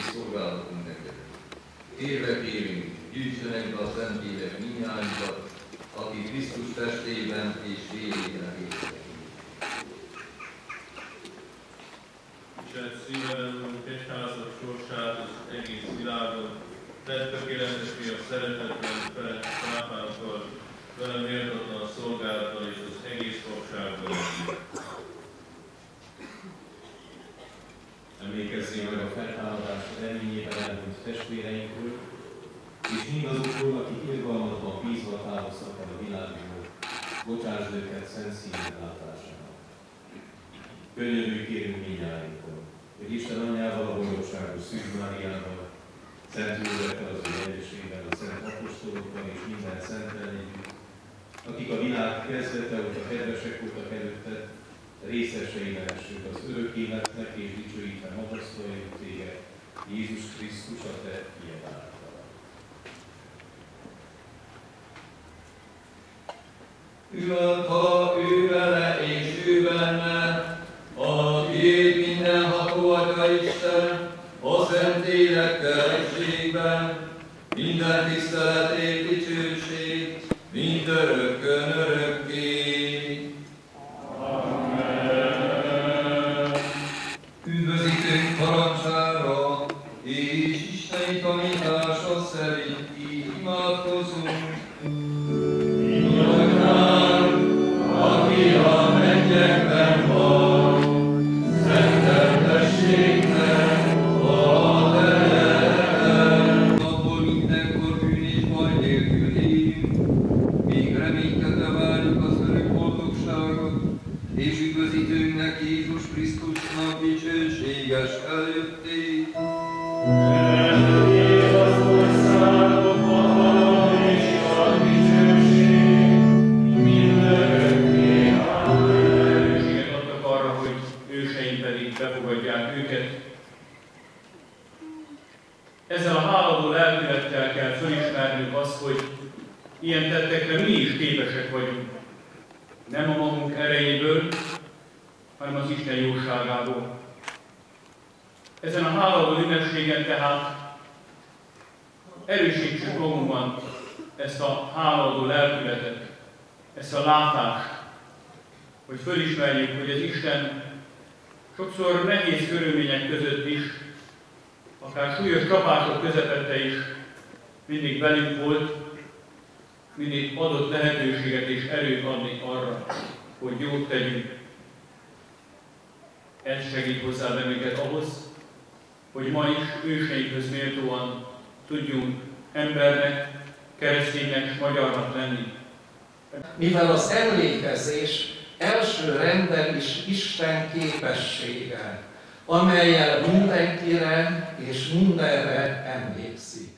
szolgálatunk neked. Kérve kérünk, gyűjtsenek be a Szentlélek mindnyájunkat, aki Krisztus testében és vérében élt. Isten szívelem, egyházak sorsát az egész világon, tedd tökéletesé a szeretetben felett pápánkkal, vele méltatlan szolgálattal és az egész papsággal. Emlékezzél meg a feltámadás reményében elhunyt testvéreinkről, és mindazokról, akik irgalmatban bízva távoztak el a világból, bocsásd őket szent szíved látására. Könyörülj kérünk mindnyájunkon, hogy Isten anyjával, a boldogságos Szűz Máriával, Szent Józseffel az ő egyeségben, a szent apostolokkal és minden szentel együtt, akik a világ kezdete óta kedvesek voltak előtted, részesei lehessük az örök életnek és dicsőítve magasztaljuk téged, Jézus Krisztus a te fiad által. Ha ő vele és ő benne, aki mindenható Atya Isten, a Szentlélekkel egységben, minden tiszteletét, dicsőség, mindörökkön örökké. Amen. Üdvözítőnk parancsára és Isteni tanítása szerint így imádkozunk. Aki a mennyekben van, szenteltessék meg a te neved. Abból mindenkor bűn és baj nélkül éljünk, még reménykedve várjuk az örök boldogságot, és üdvözítőnknek Jézus Krisztusnak dicsőséges eljöttét. Befogadják őket. Ezzel a háladó lelkülettel kell felismernünk azt, hogy ilyen tettekre mi is képesek vagyunk. Nem a magunk erejéből, hanem az Isten jóságából. Ezen a háladó ünnepségen tehát erősítsük magunkban ezt a háladó lelkületet, ezt a látást, hogy felismerjük, hogy az Isten sokszor nehéz körülmények között is, akár súlyos csapások közepette is mindig velünk volt, mindig adott lehetőséget és erőt adni arra, hogy jót tegyünk. Ez segít hozzá bennünket ahhoz, hogy ma is őseinkhöz méltóan tudjunk embernek, kereszténynek és magyarnak lenni. Mivel az emlékezés első rendben is Isten képessége, amellyel mindenkire és mindenre emlékszik.